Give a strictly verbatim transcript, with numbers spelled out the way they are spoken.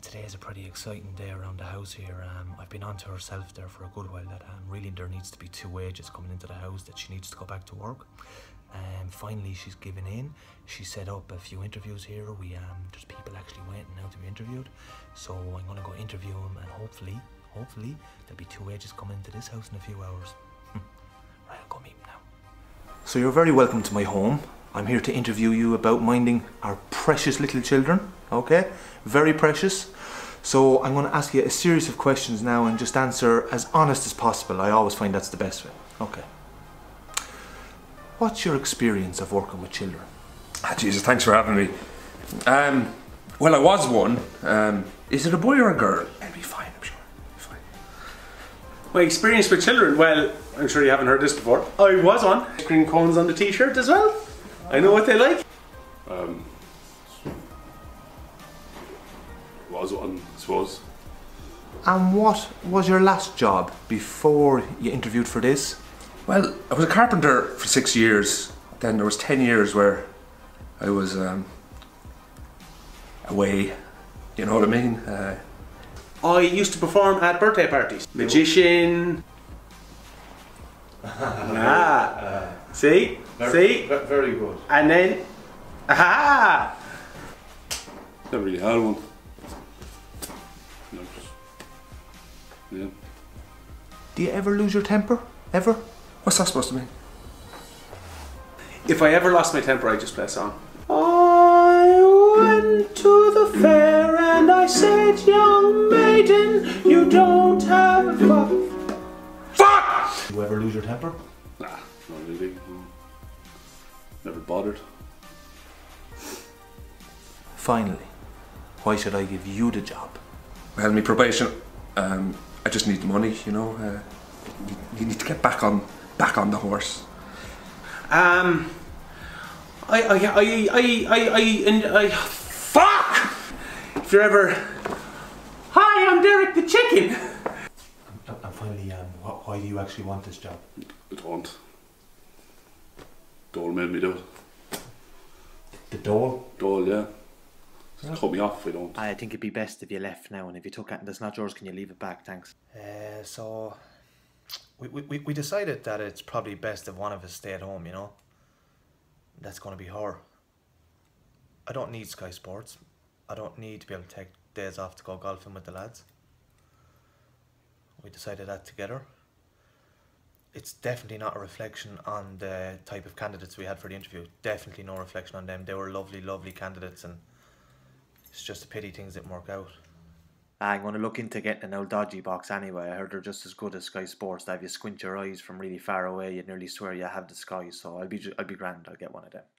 today is a pretty exciting day around the house here. Um, I've been on to herself there for a good while that um, really there needs to be two wages coming into the house, that she needs to go back to work. Um, finally she's given in. She set up a few interviews here. We um, There's people actually waiting now to be interviewed. So I'm going to go interview them and hopefully, hopefully there'll be two wages coming into this house in a few hours. Right, I'll go meet them now. So you're very welcome to my home. I'm here to interview you about minding our precious little children, okay? Very precious. So I'm going to ask you a series of questions now and just answer as honest as possible. I always find that's the best way. Okay. What's your experience of working with children? Ah, Jesus, thanks for having me. Um, well, I was one. Um, is it a boy or a girl? It'll be fine, I'm sure. It'll be fine. My experience with children, well, I'm sure you haven't heard this before. I was on. Green cones on the t-shirt as well. I know what they like. Um, was one, I suppose. And what was your last job before you interviewed for this? Well, I was a carpenter for six years. Then there was ten years where I was um, away. You know what I mean? Uh, I used to perform at birthday parties. Magician. ah. Uh, See? very, See? Very good. And then. Aha! Never really had one. No, just, yeah. Do you ever lose your temper? Ever? what's that supposed to mean? If I ever lost my temper, I'd just play a song. I went to the fair and I said, young maiden, you don't have a fuck. Fuck! Do you ever lose your temper? Nah, not really. No. Never bothered. Finally, why should I give you the job? Well, my probation, um, I just need the money, you know. Uh, you, you need to get back on, back on the horse. Um, I, I, I, I, I, I, and I, fuck! If you're ever, hi, I'm Derek the Chicken. And finally, um, why do you actually want this job? I don't. Dole made me do it. The dole? Dole, yeah. Just cut me off if I don't. I think it'd be best if you left now, and if you took it and it's not yours, can you leave it back? Thanks. Uh, so, we, we, we decided that it's probably best if one of us stay at home, you know? That's going to be her. I don't need Sky Sports. I don't need to be able to take days off to go golfing with the lads. We decided that together. It's definitely not a reflection on the type of candidates we had for the interview. Definitely no reflection on them. They were lovely, lovely candidates, and it's just a pity things didn't work out. I'm going to look into getting an old dodgy box anyway. I heard they're just as good as Sky Sports. That if you squint your eyes from really far away, you'd nearly swear you have the Sky. So I'll be, I'll be grand. I'll get one of them.